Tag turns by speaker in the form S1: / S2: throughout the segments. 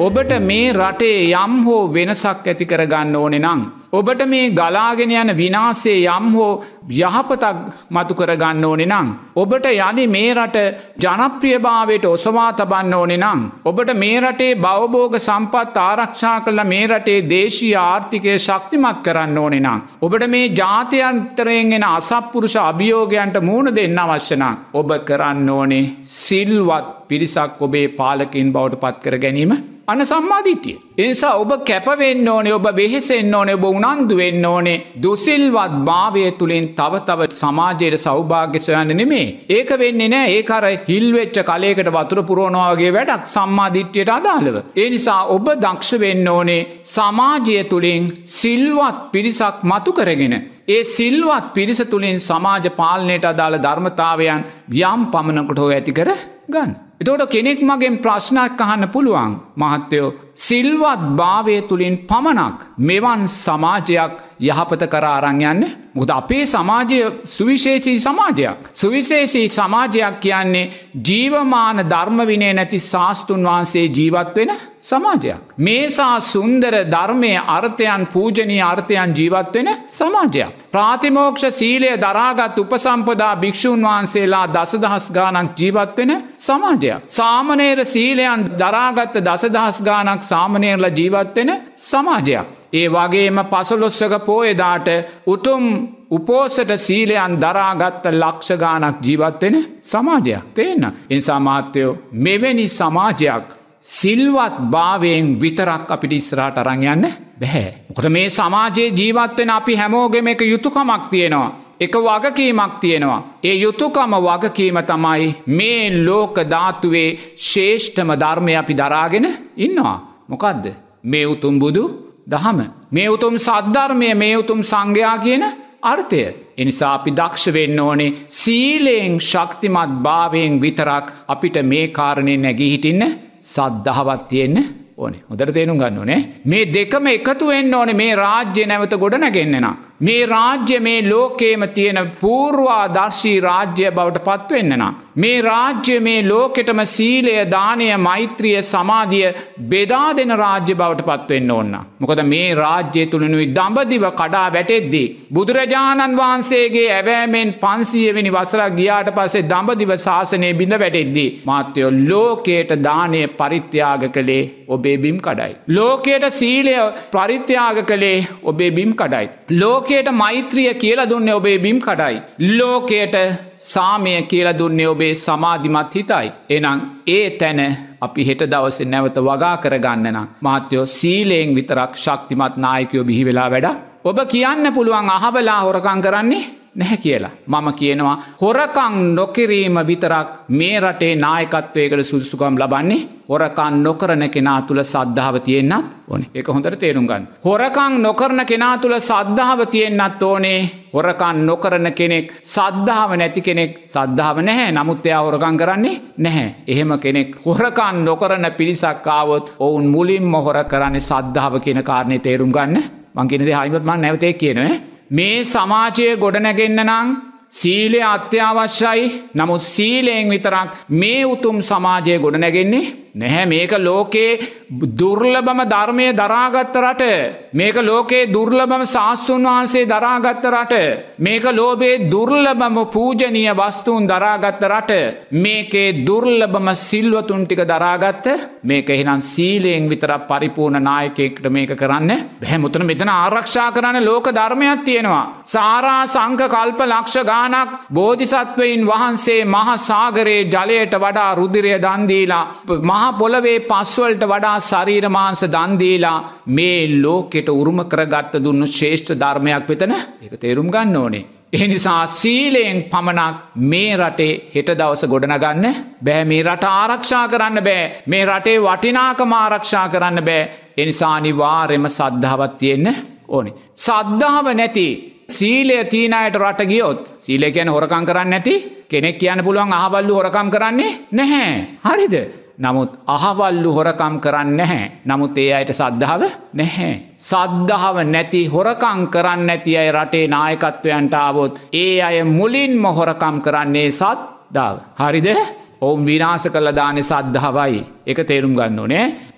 S1: ඔබට මේ රටේ යම් හෝ වෙනසක් ඇති කරගන්න ඕනේ නම් ඔබට මේ ගලාගෙන යන විනාශයේ යම් හෝ යහපතක් මතු කරගන්න ඕනේ නම් ඔබට යලි මේ රට ජනප්‍රියභාවයට ඔසවා තබන්න ඕනේ නම් ඔබට මේ රටේ භවභෝග සම්පත් ආරක්ෂා කරලා මේ රටේ දේශීය ආර්ථිකය ශක්තිමත් කරන්න ඕනේ නම් ඔබට මේ ජාත්‍යන්තරයෙන් එන අසත්පුරුෂ අභියෝගයන්ට මුහුණ දෙන්න අවශ්‍ය නම් ඔබ කරන්න ඕනේ සිල්වත් පිරිසක් ඔබේ පාලකයින් බවට පත් කර ගැනීම අන සම්මාදිටිය. ඒ නිසා ඔබ කැප වෙන්න ඕනේ, ඔබ වෙහෙසෙන්න ඕනේ, ඔබ උනන්දු වෙන්න ඕනේ. දුසිල්වත් භාවය තුලින් තව තව සමාජයේ සෞභාග්‍ය සොයන්න නෙමෙයි. ඒක වෙන්නේ නැහැ. ඒක අර හිල් වෙච්ච කලයකට වතුර පුරවනවා වගේ වැඩක් සම්මාදිටියට අදාළව. ඒ නිසා ඔබ දක්ෂ වෙන්න ඕනේ සමාජය තුලින් සිල්වත් පිරිසක් මතු කරගෙන ඒ සිල්වත් පිරිස තුලින් සමාජ පාලනයට අදාළ ධර්මතාවයන් යම් පමණකට හෝ ඇති කර ගන්න. එතකොට කෙනෙක් මගෙන් ප්‍රශ්නයක් අහන්න පුළුවන් මහත්තයෝ සිල්වත් භාවය තුලින් පමණක් මෙවන් සමාජයක් යහපත කරා අරන් යන්නේ. මොකද අපේ සමාජය සුවිශේෂී සමාජයක්. සුවිශේෂී සමාජයක් කියන්නේ ජීවමාන ධර්ම විනය නැති ශාස්ත්‍රුන් වහන්සේ ජීවත් වෙන සමාජයක්. මේසා සුන්දර ධර්මයේ අර්ථයන් පූජනීය අර්ථයන් ජීවත් වෙන සමාජයක්. ප්‍රාතිමෝක්ෂ සීලය දරාගත් උපසම්පදා භික්ෂුන් වහන්සේලා දසදහස් ගාණක් ජීවත් වෙන සමාජයක්. සාමණේර සීලයන් දරාගත් දසදහස් ගාණක් සාමණේරලා ජීවත් වෙන සමාජයක්. ඒ වගේම පසළොස්වක පෝයදාට උතුම් උපෝසත සීලයන් දරාගත්ත ලක්ෂ ගාණක් ජීවත් වෙන සමාජයක්. තේන්න. ඒ නිසා මහත්තයෝ මෙවැනි සමාජයක් සිල්වත් භාවයෙන් විතරක් අපිට ඉස්සරහට අරන් යන්න බෑ. මොකද මේ සමාජයේ ජීවත් වෙන අපි හැමෝගෙම එක යුතුයකමක් තියෙනවා. එක වගකීමක් තියෙනවා. ඒ යුතුයකම වගකීම තමයි මේ ලෝක ධාතුවේ ශ්‍රේෂ්ඨම ධර්මය අපි දරාගෙන ඉන්නවා. මොකද්ද? මේ උතුම් බුදු දහම. මේ උතුම් සද්ධර්මය, මේ උතුම් සංඝයා කියන අර්ථය. ඒ නිසා අපි දක්ෂ වෙන්න ඕනේ සීලෙන් ශක්තිමත් භාවයෙන් විතරක් අපිට මේ කාරණේ නැගී හිටින්න සද්ධාවක් තියෙන්න ඕනේ. හොඳට තේරුම් ගන්න ඕනේ. මේ දෙකම එකතු වෙන්න ඕනේ මේ රාජ්‍ය නැවත ගොඩ නැගෙන්න නම්. මේ රාජ්‍ය මේ ලෝකේම තියෙන පූර්වාදර්ශී රාජ්‍ය බවට පත් වෙන්න නම් මේ රාජ්‍ය මේ ලෝකෙටම සීලය, දානය, මෛත්‍රිය, සමාධිය බෙදා දෙන රාජ්‍ය බවට පත් වෙන්න ඕන. මොකද මේ රාජ්‍ය තුලිනුයි දඹදිව කඩා වැටෙද්දී බුදුරජාණන් වහන්සේගේ ඇවෑමෙන් 500 වෙනි වසර ගියාට පස්සේ දඹදිව ශාසනය බිඳ වැටෙද්දී මාත්‍යෝ ලෝකයට දානය පරිත්‍යාග කළේ ඔබේ බිම් කඩයි. ලෝකයට සීලය පරිත්‍යාග කළේ ඔබේ බිම් කඩයි. ලෝකයට මෛත්‍රිය කියලා දුන්නේ ඔබේ බිම් කඩයි. ලෝකයට සාමය කියලා දුන්නේ ඔබේ සමාධිමත් හිතයි. එහෙනම් ඒ තැන අපි හෙට දවසේ නැවත වගා කරගන්න නම් මහත්යෝ සීලයෙන් විතරක් ශක්තිමත් නායකයෝ බිහි වෙලා වැඩක්. ඔබ කියන්න පුළුවන් අහවලා හොරකම් කරන්නේ නැහැ කියලා. මම කියනවා හොරකම් නොකිරීම විතරක් මේ රටේ නායකත්වයකට සුදුසුකම් ලබන්නේ හොරකම් නොකරන කෙනා තුල සද්ධාව තියෙන්නත් ඕනේ. ඒක හොඳට තේරුම් ගන්න. හොරකම් නොකරන කෙනා තුල සද්ධාව තියෙන්නත් ඕනේ. හොරකම් නොකරන කෙනෙක් සද්ධාව නැති කෙනෙක් සද්ධාව නැහැ. නමුත් එයා හොරකම් කරන්නේ නැහැ. එහෙම කෙනෙක් හොරකම් නොකරන පිරිසක් ආවොත් ඔවුන් මුලින්ම හොර කරන්නේ සද්ධාව කියන කාරණේ තේරුම් ගන්න. මං කියන දේ හයිමත් මම නැවත කියනවා. මේ සමාජයේ ගොඩනැගෙන්න නම් සීලය අත්‍යවශ්‍යයි. නමුත් සීලයෙන් විතරක් මේ උතුම් සමාජයේ ගොඩනැගෙන්නේ නැහැ. මේක ලෝකේ දුර්ලභම ධර්මයේ දරාගත්ත රට. මේක ලෝකේ දුර්ලභම ශාස්ත්‍රුන් වහන්සේ දරාගත්ත රට. මේක ලෝභයේ දුර්ලභම පූජනීය වස්තුන් දරාගත්ත රට. මේකේ දුර්ලභම සිල්වතුන් ටික දරාගත්ත. මේක එහෙනම් සීලයෙන් විතරක් පරිපූර්ණ නායකයෙක්ට මේක කරන්න බැහැ. මුතන මෙතන ආරක්ෂා කරන්න ලෝක ධර්මයක් තියෙනවා. සාරා සංඛ කල්ප ලක්ෂ ගානක් බෝධිසත්වයින් වහන්සේ මහ සාගරයේ ජලයට වඩා රුධිරය දන් දීලා මහ පොළවේ පස්වලට වඩා ශරීර මාංශ දන් දීලා මේ ලෝකෙට උරුම කරගත්ත දුන්නු ශ්‍රේෂ්ඨ ධර්මයක් වෙතන ඒක තේරුම් ගන්න ඕනේ. ඒ නිසා සීලයෙන් පමණක් මේ රටේ හෙට දවස ගොඩනගන්න බෑ. මේ රට ආරක්ෂා කරන්න බෑ. මේ රටේ වටිනාකම ආරක්ෂා කරන්න බෑ. ඒ නිසා අනිවාර්යයෙන්ම සද්ධාවක් තියෙන්න ඕනේ. සද්ධාව නැති සීලය තියන අයට රට ගියොත් සීලය කියන්නේ හොරකම් කරන්නේ නැති කෙනෙක් කියන්න පුළුවන් අහවල්ලු හොරකම් කරන්නේ නැහැ. හරිද? නමුත් අහවල්ලු හොරකම් කරන්නේ නැහැ. නමුත් ඒ අයට සද්ධාව නැහැ. සද්ධාව නැති හොරකම් කරන්නේ නැති අය රටේ නායකත්වයන්ට ආවොත් ඒ අය මුලින්ම හොරකම් කරන්නේ සද්ධාව. හරිද? ඔවුන් විනාශ කළා දාන්නේ සද්ධාවයි. ඒක තේරුම් ගන්න ඕනේ.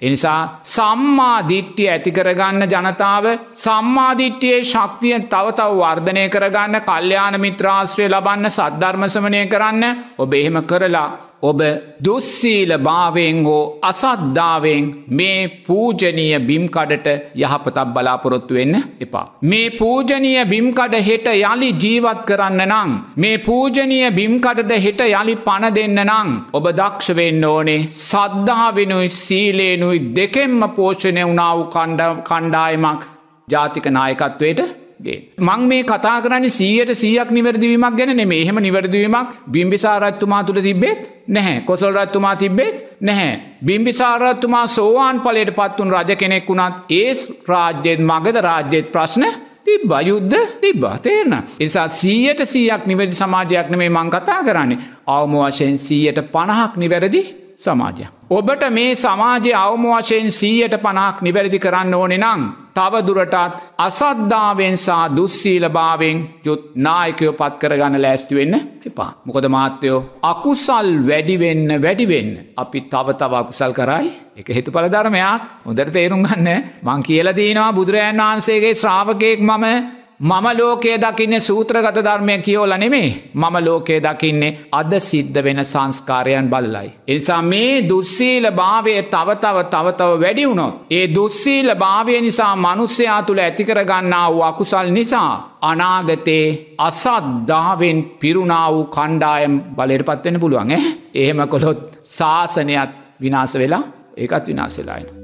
S1: එනිසා සම්මා දිට්ඨිය ඇති කරගන්න ජනතාව සම්මා දිට්ඨියේ ශක්තිය තව තව වර්ධනය කරගන්න කල්යාණ මිත්‍රාශ්‍රය ලබන්න සද්ධර්ම ශ්‍රවණය කරන්න ඔබ එහෙම කරලා ඔබ දුස්සීල භාවයෙන් හෝ අසද්ධාවෙන් මේ පූජනීය බිම්කඩට යහපතක් බලාපොරොත්තු වෙන්න එපා. මේ පූජනීය බිම්කඩ හෙට යලි ජීවත් කරන්න නම් මේ පූජනීය බිම්කඩද හෙට යලි පණ දෙන්න නම් ඔබ දක්ෂ වෙන්න ඕනේ සද්ධාවෙනුයි සීලේනුයි දෙකෙන්ම පෝෂණය වුණා වූ කණ්ඩායමක් ජාතික නායකත්වයට මං මේ කතා කරන්නේ 100% නිවැරදිවීමක් ගැන නෙමෙයි. එහෙම නිවැරදිවීමක් බිම්බිසාර රජතුමා තුල තිබෙත් නැහැ. කොසල් රජතුමා තිබෙත් නැහැ. බිම්බිසාර රජතුමා සෝවාන් ඵලයට පත් වුණු රජ කෙනෙක් වුණත් ඒ රාජ්‍යයේ මගධ රාජ්‍යයේ ප්‍රශ්න තිබ්බා. යුද්ධ තිබ්බා. තේරෙනවද? ඒ නිසා 100% නිවැරදි සමාජයක් නෙමෙයි මං කතා කරන්නේ. අවම වශයෙන් 50% නිවැරදි සමාජයක්. ඔබට මේ සමාජයේ අවම වශයෙන් 50% නිවැරදි කරන්න ඕනේ නම් තව දුරටත් අසද්ධාවෙන් සහ දුස්සීලභාවයෙන් යුත් නායකයෝ පත් කරගන්න ලෑස්ති වෙන්න එපා. මොකද මාත්‍යෝ අකුසල් වැඩි වෙන්න අපි තව අකුසල් කරයි. ඒක හේතුඵල ධර්මයක්. හොඳට තේරුම් ගන්න. මං කියලා දිනවා බුදුරජාණන් වහන්සේගේ ශ්‍රාවකයෙක් මම ලෝකයේ දකින්නේ සූත්‍රගත ධර්මය කියවලා නෙමෙයි. මම ලෝකයේ දකින්නේ අද සිද්ධ වෙන සංස්කාරයන් බලලයි. ඒ නිසා මේ දුස්සීල භාවය තව වැඩි වුණොත් ඒ දුස්සීල භාවය නිසා මිනිසයා තුල ඇති කර ගන්නා වූ අකුසල් නිසා අනාගතේ අසද්ධාවෙන් පිරුණා වූ කණ්ඩායම් බලයටපත් වෙන්න පුළුවන්. එහෙම කළොත් ශාසනයත් විනාශ වෙලා ඒකත් විනාශ වෙලා යනවා.